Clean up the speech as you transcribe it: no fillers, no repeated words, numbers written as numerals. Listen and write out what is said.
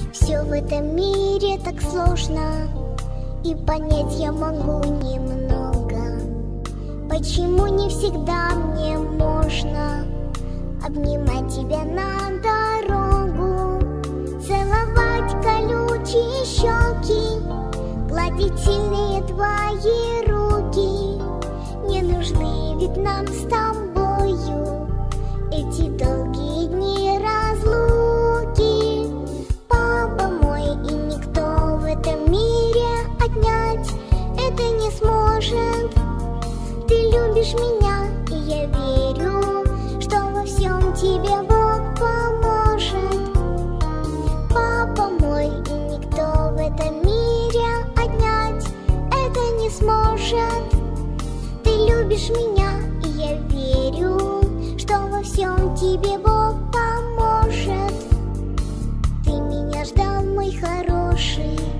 Все в этом мире так сложно, и понять я могу немного. Почему не всегда мне можно обнимать тебя на дорогу, целовать колючие щеки, гладить сильные твои руки? Не нужны ведь нам с тобою эти долгие дни разлуки. Папа мой, и никто в этом мире отнять это не сможет. Ты любишь меня, и я верю, что во всем тебе Бог поможет. Папа мой, и никто в этом мире отнять это не сможет. Ты любишь меня, и я верю, что во всем тебе Бог поможет. Ты меня ждал, мой хороший,